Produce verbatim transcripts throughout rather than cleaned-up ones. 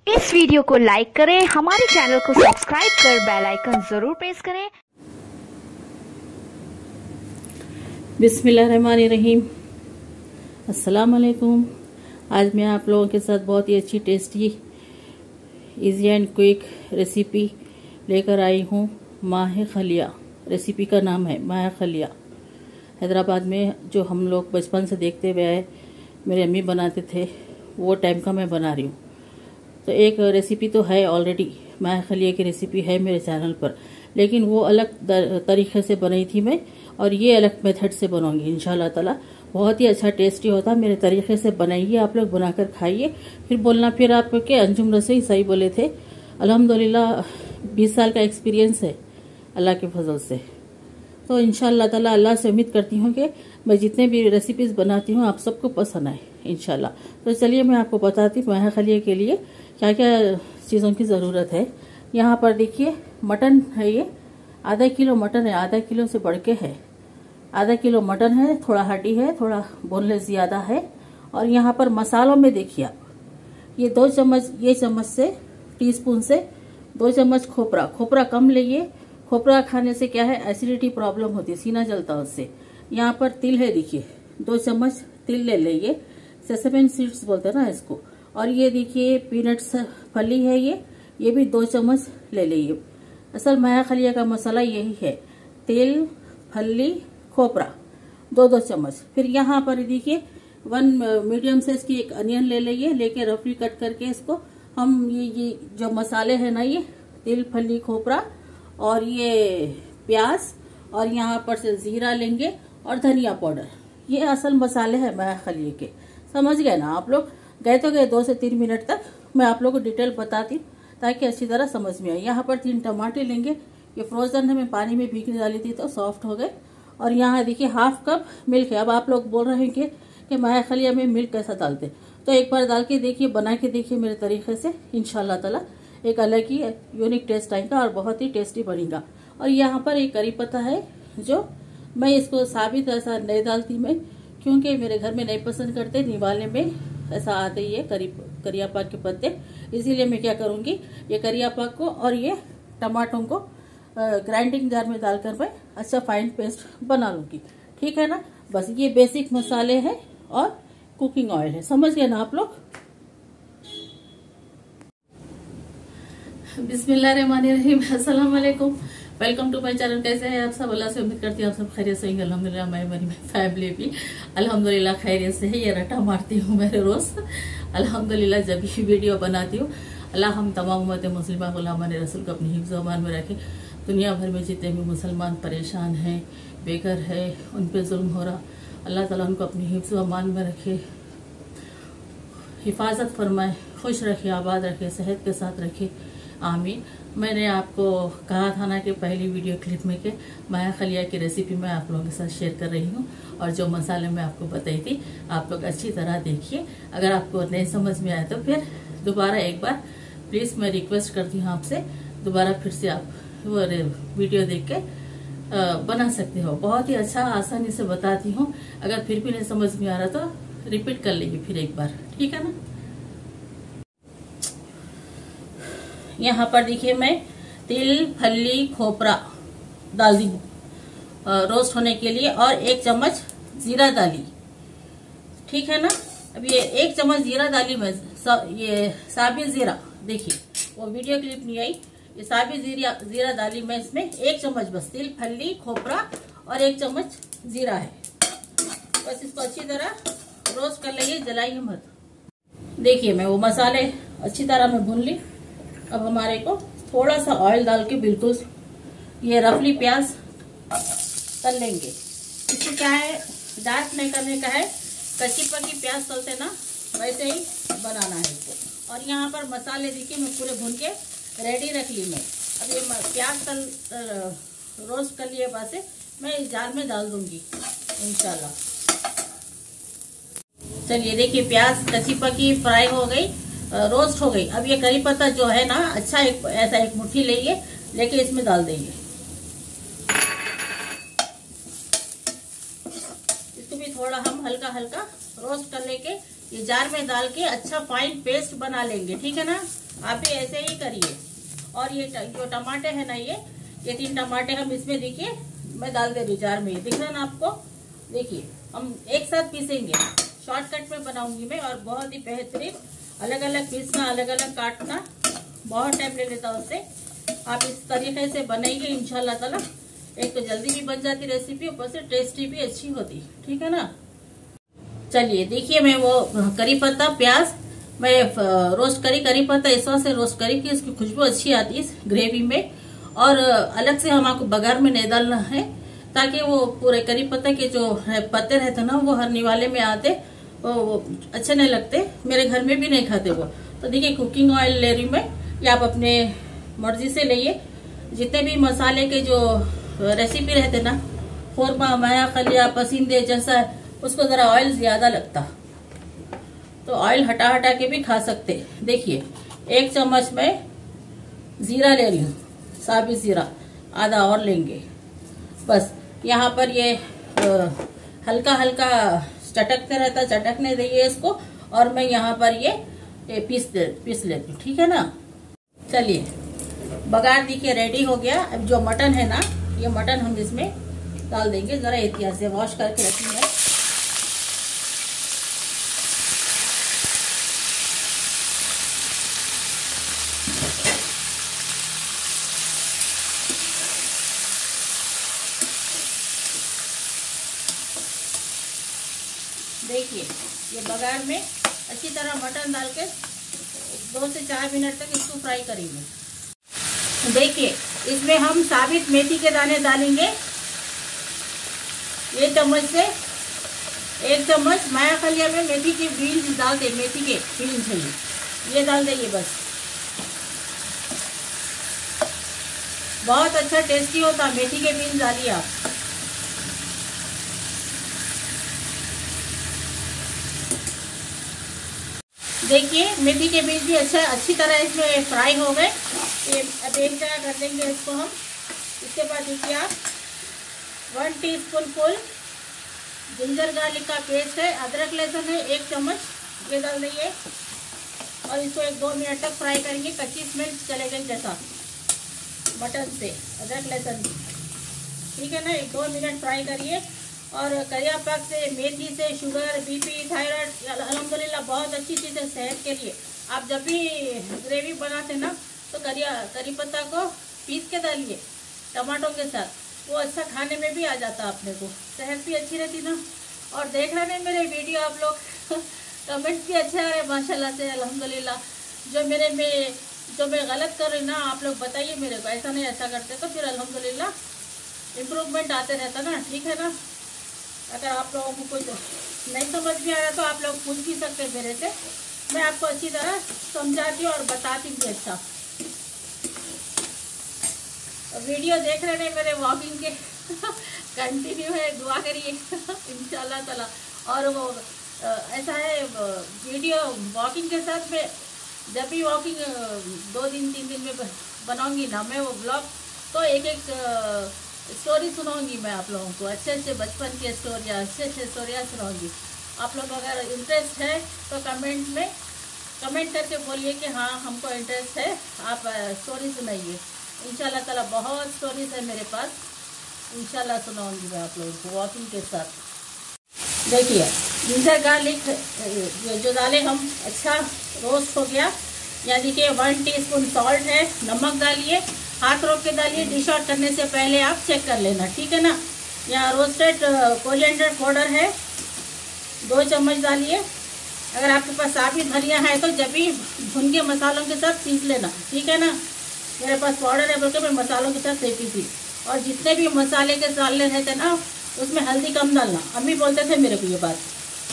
इस वीडियो को लाइक करें, हमारे चैनल को सब्सक्राइब कर बेल आइकन जरूर प्रेस करें। बिस्मिल्लाहिर्रहमानिर्रहीम। अस्सलाम वालेकुम। आज मैं आप लोगों के साथ बहुत ही अच्छी tasty easy and quick recipe लेकर आई हूँ। माहे खलिया रेसिपी का नाम है माहे खलिया। हैदराबाद में जो हम लोग बचपन से देखते हुए आए, मेरे अम्मी बनाते थे, वो टाइम का मैं बना रही हूँ। तो एक रेसिपी तो है ऑलरेडी, माहे खलिया की रेसिपी है मेरे चैनल पर, लेकिन वो अलग तरीके से बनाई थी मैं, और ये अलग मेथड से बनाऊंगी इंशाल्लाह ताला। बहुत ही अच्छा टेस्टी होता, मेरे तरीके से बनाइए, आप लोग बनाकर खाइए, फिर बोलना फिर आपके अंजुम रसोई सही बोले थे। अल्हम्दुलिल्लाह बीस साल का एक्सपीरियंस है अल्लाह के फजल से। तो इंशाल्लाह ताला अल्लाह से उम्मीद करती हूँ कि मैं जितने भी रेसिपीज बनाती हूँ आप सबको पसंद आए इंशाल्लाह। तो चलिए मैं आपको बताती हूँ माहे खलिया के लिए क्या क्या चीज़ों की ज़रूरत है। यहाँ पर देखिए मटन है, ये आधा किलो मटन है, आधा किलो से बढ़ के है। आधा किलो मटन है, थोड़ा हड्डी है, थोड़ा बोनलेस ज़्यादा है। और यहाँ पर मसालों में देखिए आप, ये दो चम्मच, ये चम्मच से टीस्पून से दो चम्मच खोपरा। खोपरा कम लेइए, खोपरा खाने से क्या है, एसिडिटी प्रॉब्लम होती है, सीना जलता है उससे। यहाँ पर तिल है, देखिए दो चम्मच तिल ले लीजिए, सेसमेन सीड्स बोलते हैं ना इसको। और ये देखिए पीनट्स फली है, ये ये भी दो चम्मच ले लीजिए। असल माहे खलिया का मसाला यही है, तिल, फली, खोपरा, दो दो चम्मच। फिर यहाँ पर देखिए वन मीडियम साइज की एक अनियन ले लीजिए, लेके रफली कट करके इसको हम ये ये जो मसाले हैं ना, ये तिल, फली, खोपरा और ये प्याज, और यहाँ पर से जीरा लेंगे और धनिया पाउडर। ये असल मसाले हैं माहे खलिया के, समझ गए ना आप लोग। गए तो गए दो से तीन मिनट तक, मैं आप लोगों को डिटेल बताती ताकि अच्छी तरह समझ में आए। यहाँ पर तीन टमाटर लेंगे, ये फ्रोजन है, मैं पानी में भीग डाली थी तो सॉफ्ट हो गए। और यहाँ देखिए हाफ कप मिल्क है। अब आप लोग बोल रहे हैं कि, कि माहे खलिया में मिल्क कैसा डालते, तो एक बार डाल के देखिए, बना के देखिए मेरे तरीके से, इंशाल्लाह ताला एक अलग ही यूनिक टेस्ट आएगा और बहुत ही टेस्टी बनेगा। और यहाँ पर एक करी पत्ता है, जो मैं इसको साबित ऐसा नहीं डालती मैं, क्योंकि मेरे घर में नहीं पसंद करते, निवाले में ऐसा आते ही है करी करिया पाक के पत्ते। इसीलिए मैं क्या करूंगी, ये करिया पाक को और ये टमाटरों को ग्राइंडिंग जार में डालकर मैं अच्छा फाइन पेस्ट बना लूंगी, ठीक है ना। बस ये बेसिक मसाले हैं और कुकिंग ऑयल है, समझ गए ना आप लोग। बिस्मिल्लाहिर्रहमानिर्रहीम। अस्सलाम वालेकुम, वेलकम टू माय चैनल। कैसे हैं आप सब? अल्लाह से उम्मीद करती हूँ आप सब खैरियत से होंगे। अल्हम्दुलिल्लाह मैं मेरी फैमिली भी अल्हम्दुलिल्लाह खैरियत से है। ये रटा मारती हूँ मेरे रोज अल्हम्दुलिल्लाह जब भी वीडियो बनाती हूँ। अल्लाह हम तमाम उम्मत मुस्लिमा गुलामान रसूल को अपनी हिफ्ज़ अमान में रखे। दुनिया भर में जितने भी मुसलमान परेशान हैं, बेघर है, उन पर जुल्म हो रहा, अल्लाह ताला उनको अपनी हिफ्ज़ अमान में रखे, हिफाजत फरमाए, खुश रखे, आबाद रखे, सेहत के साथ रखे, आमीन। मैंने आपको कहा था ना कि पहली वीडियो क्लिप में के माहे खलिया की रेसिपी मैं आप लोगों के साथ शेयर कर रही हूँ, और जो मसाले मैं आपको बताई थी आप लोग अच्छी तरह देखिए। अगर आपको नहीं समझ में आया तो फिर दोबारा एक बार प्लीज़ मैं रिक्वेस्ट करती हूँ आपसे, दोबारा फिर से आप वो वीडियो देख के आ, बना सकते हो। बहुत ही अच्छा आसानी से बताती हूँ। अगर फिर भी नहीं समझ में आ रहा तो रिपीट कर लेंगे फिर एक बार, ठीक है ना। यहाँ पर देखिए मैं तिल, फली, खोपरा डाल दी रोस्ट होने के लिए, और एक चम्मच जीरा डाली, ठीक है ना। अब ये एक चम्मच जीरा डाली मैं, ये साबित जीरा, देखिए वो वीडियो क्लिप नहीं आई, ये साबित जीरा जीरा डाली मैं इसमें, एक चम्मच बस। तिल, फली, खोपरा और एक चम्मच जीरा है, बस इसको अच्छी तरह रोस्ट कर लेंगे, जलाइए मत। देखिए मैं वो मसाले अच्छी तरह मैं भून ली। अब हमारे को थोड़ा सा ऑयल डाल के बिल्कुल ये रफली प्याज तल लेंगे। इसको क्या है, डार्क नहीं करने का है, कच्ची पक्की प्याज तलते ना वैसे ही बनाना है इसको। और यहाँ पर मसाले देखिए मैं पूरे भून के रेडी रख ली मैं। अब ये प्याज तल रोस्ट कर लिए बाद से मैं इस जार में डाल दूंगी इंशाल्लाह। चलिए देखिए प्याज कच्ची पक्की फ्राई हो गई, रोस्ट हो गई। अब ये करी पत्ता जो है ना, अच्छा एक ऐसा एक मुट्ठी लेइए, लेके इसमें डाल देंगे। इसको भी थोड़ा हम हल्का हल्का रोस्ट कर लेके ये जार में डाल के अच्छा फाइन पेस्ट बना लेंगे, ठीक है ना। आप भी ऐसे ही करिए। और ये जो टमाटे है ना, ये ये तीन टमाटे हम इसमें देखिए मैं डाल दे रही जार में, दिख रहा ना आपको। देखिए हम एक साथ पीसेंगे, शॉर्टकट में बनाऊंगी मैं, और बहुत ही बेहतरीन। अलग अलग पीसना, अलग अलग काटना बहुत टाइम ले लेता है उससे। आप इस तरीके से बनाएंगे इंशाल्लाह ताला, एक तो जल्दी भी बन जाती रेसिपी, ऊपर से टेस्टी भी अच्छी होती, ठीक है ना। चलिए देखिए, मैं वो करी पत्ता प्याज मैं रोस्ट करी, करी पत्ता इस वजह से रोस्ट करी कि इसकी खुशबू अच्छी आती है इस ग्रेवी में। और अलग से हम आपको बघार में नहीं डालना है, ताकि वो पूरे करी पत्ते के जो है पत्ते रहते ना, वो हर निवाले में आते, वो अच्छे नहीं लगते, मेरे घर में भी नहीं खाते वो। तो देखिए कुकिंग ऑयल ले रही मैं, ये आप अपने मर्जी से लेइए। जितने भी मसाले के जो रेसिपी रहते ना, खोरमा, माया खलिया, पसींदे जैसा, उसको जरा ऑयल ज्यादा लगता, तो ऑयल हटा हटा के भी खा सकते। देखिए एक चम्मच में जीरा ले रही हूँ, साबित जीरा, आधा और लेंगे बस। यहाँ पर ये आ, हल्का हल्का चटकते रहता, चटकने देंगे इसको। और मैं यहाँ पर ये, ये पीस दे पीस लेती हूँ, ठीक है ना। चलिए बघार देखिए रेडी हो गया। अब जो मटन है ना, ये मटन हम इसमें डाल देंगे, जरा एहतियात से वॉश करके रखी है। देखिए ये बघार में अच्छी तरह मटन डाल के दो से चार मिनट तक इसको फ्राई करेंगे। देखिए इसमें हम साबित मेथी के दाने डालेंगे, ये चम्मच से एक चम्मच। माया खलिया में मेथी की बीन्स डाल दे, मेथी के बीन्स है ये डाल देंगे बस। बहुत अच्छा टेस्टी होता, मेथी के बीन्स डालिए आप। देखिए मेथी के बीज भी अच्छा अच्छी तरह इसमें फ्राई हो गए। ये अब एक जगह कर देंगे इसको हम। इसके बाद देखिए आप one teaspoon full ginger garlic का पेस्ट है, अदरक लहसुन है एक चम्मच, ये डाल देंगे। और इसको एक दो मिनट तक फ्राई करेंगे, कच्ची स्मेल चले गई जैसा मटन से, अदरक लहसुन, ठीक है ना। एक दो मिनट फ्राई करिए। और करिया पाक से, मेथी से शुगर, बीपी, थायराइड, अल्हम्दुलिल्लाह बहुत अच्छी चीज़ है सेहत के लिए। आप जब भी ग्रेवी बनाते ना, तो करिया करी पत्ता को पीस के डालिए टमाटों के साथ, वो अच्छा खाने में भी आ जाता अपने को, सेहत भी अच्छी रहती ना। और देख रहे हैं मेरे वीडियो आप लोग कमेंट्स भी अच्छे आ रहे माशाल्लाह से, अल्हम्दुलिल्लाह। जो मेरे में जो मैं गलत कर रही ना, आप लोग बताइए मेरे को, ऐसा नहीं ऐसा करते तो फिर अल्हम्दुलिल्लाह इम्प्रूवमेंट आते रहता ना, ठीक है ना। अगर आप लोगों को कुछ नहीं समझ में आ रहा तो आप लोग पूछ भी सकते मेरे से, मैं आपको अच्छी तरह समझाती और बताती भी। अच्छा वीडियो देख रहे हैं मेरे वॉकिंग के कंटिन्यू है, दुआ करिए इंशाल्लाह ताला। और वो ऐसा है वीडियो वॉकिंग के साथ में, जब भी वॉकिंग दो दिन तीन दिन में बनाऊंगी ना मैं वो ब्लॉग, तो एक एक स्टोरी सुनाऊंगी मैं आप लोगों को, अच्छे अच्छे बचपन की स्टोरियाँ, अच्छे अच्छे स्टोरियाँ सुनाऊंगी। आप लोग अगर इंटरेस्ट है तो कमेंट में कमेंट करके बोलिए कि हाँ हमको इंटरेस्ट है, आप स्टोरी सुनाइए। इंशाल्लाह ताला बहुत स्टोरीज है मेरे पास, इंशाल्लाह सुनाऊंगी मैं आप लोगों को वॉकिंग के साथ। देखिए जिंजर गार्लिक जो डाले हम, अच्छा रोस्ट हो गया। यानी कि वन टीस्पून सॉल्ट है, नमक डालिए, हाथ रोक के डालिए, डिश आउट करने से पहले आप चेक कर लेना, ठीक है ना। यहाँ रोस्टेड कोरिएंडर पाउडर है, दो चम्मच डालिए। अगर आपके पास साबित धनिया है तो जब भी भुन के मसालों के साथ पीस लेना, ठीक है ना। मेरे पास पाउडर है बल्कि मैं मसालों के साथ सेकी थी। और जितने भी मसाले के डालने रहते ना, उसमें हल्दी कम डालना, अम्मी बोलते थे मेरे को ये बात,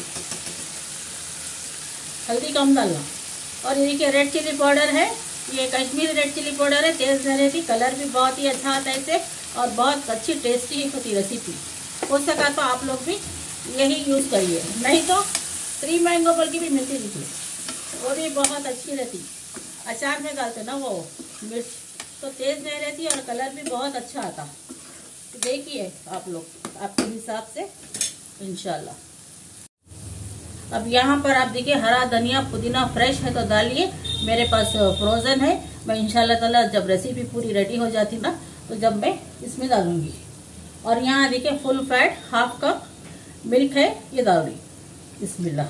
हल्दी कम डालना। और ये देखिए रेड चिली पाउडर है, ये कश्मीरी रेड चिली पाउडर है, तेज नहीं रहती, कलर भी बहुत ही अच्छा आता है इससे, और बहुत अच्छी टेस्टी होती रेसिपी। हो सका तो आप लोग भी यही यूज़ करिए, नहीं तो थ्री मैंगो बोल की भी मिलती थी, वो भी बहुत अच्छी रहती। अचार में डालते ना वो मिर्च, तो तेज़ नहीं रहती और कलर भी बहुत अच्छा आता। तो देखिए आप लोग आपके हिसाब से इंशाल्लाह। अब यहाँ पर आप देखिए हरा धनिया पुदीना फ्रेश है तो डालिए, मेरे पास फ्रोजन है। मैं इंशाल्लाह ताला जब रेसिपी पूरी रेडी हो जाती ना तो जब मैं इसमें डालूंगी। और यहाँ देखिए full fat half cup milk है, ये डाल दी। बिस्मिल्लाह,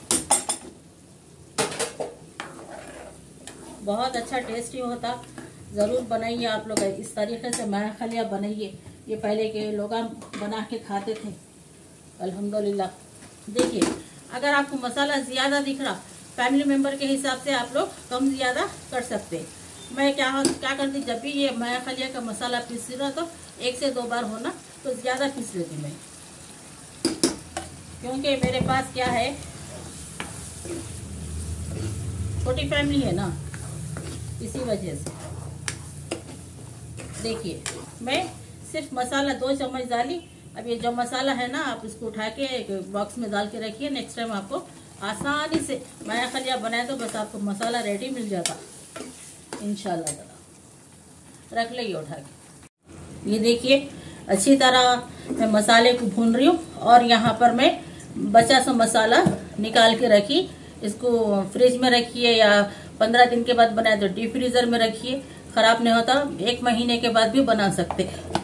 बहुत अच्छा टेस्टी होता, ज़रूर बनाइए आप लोग इस तरीके से माया खलिया बनाइए। ये पहले के लोग बना के खाते थे अल्हम्दुलिल्लाह। देखिए अगर आपको मसाला ज़्यादा दिख रहा, फैमिली मेम्बर के हिसाब से आप लोग कम ज़्यादा कर सकते। मैं क्या क्या करती, जब भी ये माया खलिया का मसाला पीस रहा तो एक से दो बार होना तो ज़्यादा पीस लेती मैं, क्योंकि मेरे पास क्या है छोटी फैमिली है ना, इसी वजह से। देखिए मैं सिर्फ मसाला दो चम्मच डाली। अब ये जो मसाला है ना, आप इसको उठा के एक बॉक्स में डाल के रखिए। नेक्स्ट टाइम आपको आसानी से माया खलिया बनाए तो बस आपको मसाला रेडी मिल जाता इंशाल्लाह ताला। रख लेंगे उठा के। ये देखिए अच्छी तरह मैं मसाले को भून रही हूँ और यहाँ पर मैं बचा सा मसाला निकाल के रखी। इसको फ्रिज में रखिए या पंद्रह दिन के बाद बनाए तो डीप फ्रीजर में रखिए, खराब नहीं होता। एक महीने के बाद भी बना सकते,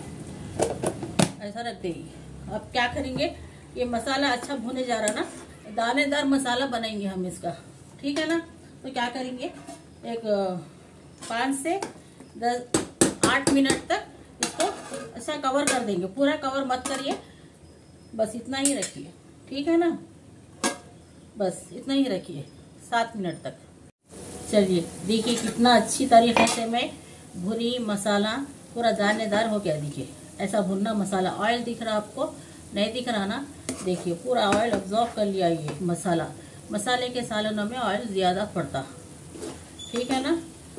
ऐसा रख देंगे। अब क्या करेंगे, ये मसाला अच्छा भुने जा रहा ना, दानेदार मसाला बनाएंगे हम इसका, ठीक है ना। तो क्या करेंगे, एक पाँच से दस आठ मिनट तक इसको अच्छा कवर कर देंगे। पूरा कवर मत करिए, बस इतना ही रखिए, ठीक है ना। बस इतना ही रखिए सात मिनट तक। चलिए देखिए कितना अच्छी तरीके से मैं भुनी, मसाला पूरा दानेदार हो गया। देखिए ऐसा भुनना मसाला। ऑयल दिख रहा आपको, नहीं दिख रहा ना, देखिए पूरा ऑयल अब्जॉर्ब कर लिया ये मसाला। मसाले के सालनों में ऑयल ज़्यादा पड़ता, ठीक है ना।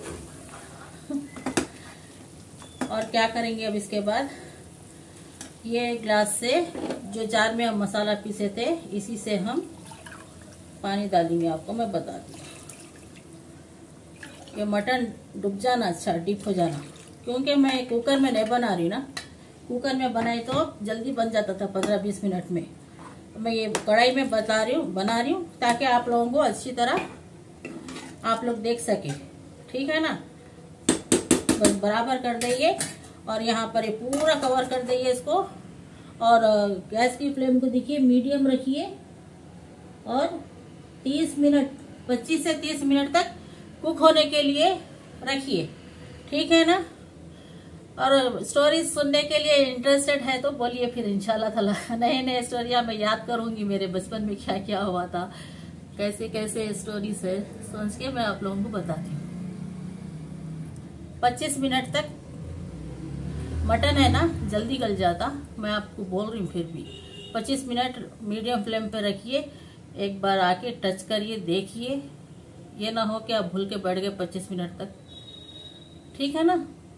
और क्या करेंगे अब इसके बाद, ये ग्लास से जो जार में हम मसाला पीसे थे इसी से हम पानी डालेंगे। आपको मैं बता दूँ, ये मटन डूब जाना, अच्छा डीप हो जाना, क्योंकि मैं कुकर में नहीं बना रही ना। कुकर में बनाई तो जल्दी बन जाता था पंद्रह बीस मिनट में। मैं ये कढ़ाई में बता रही हूँ बना रही हूँ ताकि आप लोगों को अच्छी तरह आप लोग देख सके, ठीक है ना। बस बराबर कर देंगे और यहाँ पर ये पूरा कवर कर देंगे इसको। और गैस की फ्लेम को देखिए मीडियम रखिए और तीस मिनट पच्चीस से तीस मिनट तक कुक होने के लिए रखिए, ठीक है ना। और स्टोरीज सुनने के लिए इंटरेस्टेड है तो बोलिए, फिर इंशाल्लाह ताला नए नए स्टोरियाँ मैं याद करूंगी। मेरे बचपन में क्या क्या हुआ था, कैसे कैसे स्टोरीज है, सोच के मैं आप लोगों को बताती हूँ। पच्चीस मिनट तक मटन है ना जल्दी गल जाता, मैं आपको बोल रही हूँ। फिर भी पच्चीस मिनट मीडियम फ्लेम पे रखिए। एक बार आके टच करिए, देखिए, ये ना हो कि आप भूल के बैठ गए पच्चीस मिनट तक, ठीक है ना।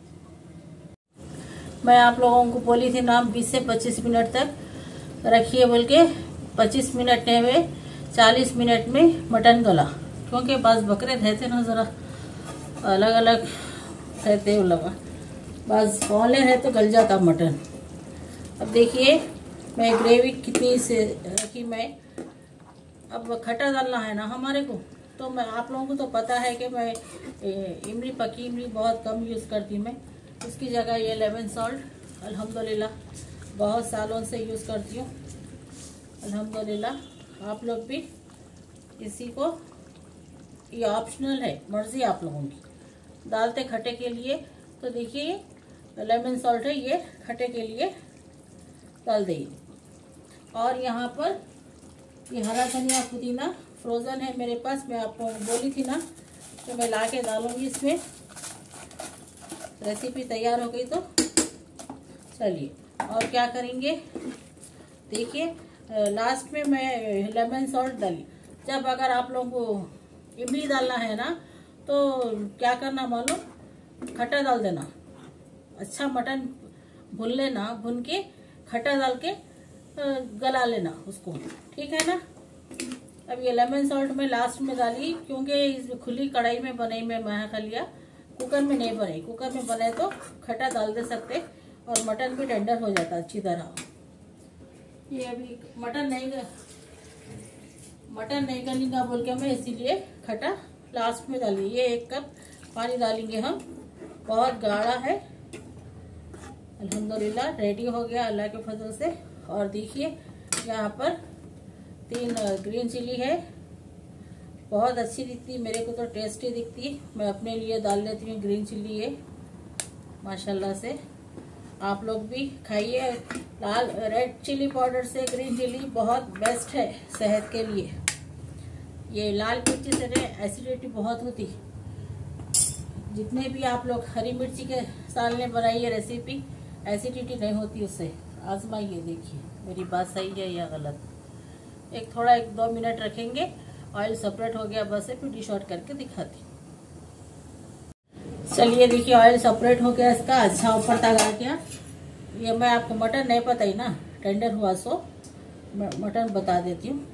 मैं आप लोगों को बोली थी ना बीस से पच्चीस मिनट तक रखिए बोल के। पच्चीस मिनट नहीं हुए, चालीस मिनट में मटन गला, क्योंकि बाज बकरे रहते ना जरा अलग अलग रहते वो लगा, बस फौले है तो गल जाता मटन। अब देखिए मैं ग्रेवी कितनी से रखी मैं। अब खट्टा डालना है ना हमारे को, तो मैं आप लोगों को तो पता है कि मैं इमली, पकी इमली बहुत कम यूज़ करती मैं। इसकी जगह ये लेमन सॉल्ट अल्हम्दुलिल्लाह बहुत सालों से यूज़ करती हूँ अल्हम्दुलिल्लाह। आप लोग भी इसी को, ये ऑप्शनल है, मर्जी आप लोगों की। डालते खट्टे के लिए तो देखिए लेमन सॉल्ट है, ये खट्टे के लिए डाल देंगे। और यहाँ पर ये हरा धनिया पुदीना फ्रोज़न है मेरे पास, मैं आपको बोली थी ना तो मैं ला के डालूँगी इसमें। रेसिपी तैयार हो गई तो चलिए और क्या करेंगे, देखिए लास्ट में मैं लेमन सॉल्ट डाली। जब अगर आप लोगों को इमली डालना है ना तो क्या करना मालूम, खट्टा डाल देना। अच्छा मटन भून लेना, भून के खट्टा डाल के गला लेना उसको, ठीक है ना। अब ये लेमन सॉल्ट में लास्ट में डाली, क्योंकि इस खुली कढ़ाई में बनाई मैं माया खलिया, कुकर में नहीं बनाई। कुकर में बनाए तो खट्टा डाल दे सकते और मटन भी टेंडर हो जाता अच्छी तरह। ये अभी मटन नहीं मटन नहीं गलेगा बोल के मैं इसीलिए खट्टा लास्ट में डाली। ये एक कप पानी डालेंगे हम, बहुत गाढ़ा है। अल्हम्दुलिल्लाह रेडी हो गया अल्लाह के फजल से। और देखिए यहाँ पर तीन ग्रीन चिली है, बहुत अच्छी दिखती है, मेरे को तो टेस्टी दिखती है। मैं अपने लिए डाल लेती हूँ ग्रीन चिली ये माशाल्लाह से। आप लोग भी खाइए। लाल रेड चिली पाउडर से ग्रीन चिली बहुत बेस्ट है सेहत के लिए। ये लाल मिर्ची से एसिडिटी बहुत होती। जितने भी आप लोग हरी मिर्ची के सालने बनाइए रेसिपी, एसिडिटी नहीं होती उससे। आजमाइए, देखिए मेरी बात सही है या गलत। एक थोड़ा एक दो मिनट रखेंगे, ऑयल सेपरेट हो गया बस है, फिर डिश आउट करके दिखाती। चलिए देखिए ऑयल सेपरेट हो गया इसका, अच्छा ऊपर तक आ गया। ये मैं आपको मटन नहीं पता ही ना, टेंडर हुआ सो मटन बता देती हूँ।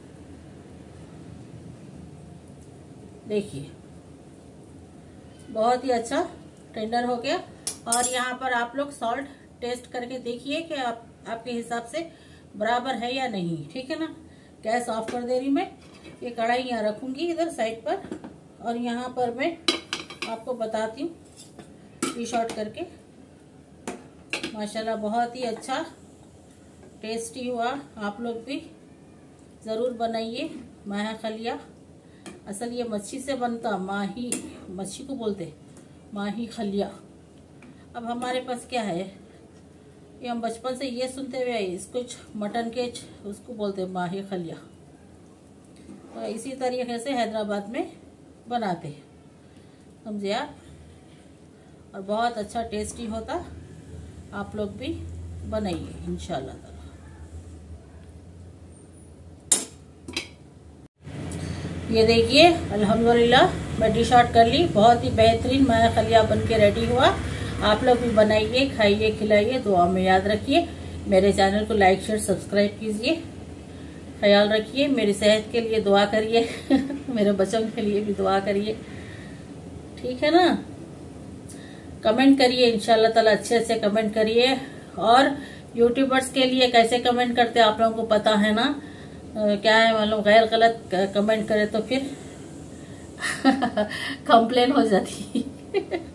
देखिए बहुत ही अच्छा टेंडर हो गया। और यहाँ पर आप लोग सॉल्ट टेस्ट करके देखिए कि आप आपके हिसाब से बराबर है या नहीं, ठीक है ना। गैस ऑफ कर दे रही मैं। ये कढ़ाई यहाँ रखूंगी इधर साइड पर, और यहाँ पर मैं आपको बताती हूँ डिश आउट करके। माशाल्लाह बहुत ही अच्छा टेस्टी हुआ। आप लोग भी ज़रूर बनाइए। माही खलिया, असल ये मच्छी से बनता, माही मच्छी को बोलते माही खलिया। अब हमारे पास क्या है, ये हम बचपन से ये सुनते हुए आए, इसको मटन के उसको बोलते माही खलिया। तो इसी तरीके से हैदराबाद में बनाते हैं, समझे आप। और बहुत अच्छा टेस्टी होता। आप लोग भी बनाइए इंशाल्लाह ताला। ये देखिए अल्हम्दुलिल्लाह मैं डिश आउट कर ली। बहुत ही बेहतरीन माही खलिया बन के रेडी हुआ। आप लोग भी बनाइए, खाइए, खिलाइए, दुआ में याद रखिए। मेरे चैनल को लाइक शेयर सब्सक्राइब कीजिए। ख्याल रखिए, मेरी सेहत के लिए दुआ करिए मेरे बच्चों के लिए भी दुआ करिए, ठीक है ना। कमेंट करिए इंशाल्लाह ताला, अच्छे अच्छे कमेंट करिए। और यूट्यूबर्स के लिए कैसे कमेंट करते हैं आप लोगों को पता है ना। आ, क्या है मालूम, गैर गलत कमेंट करे तो फिर कंप्लेन हो जाती है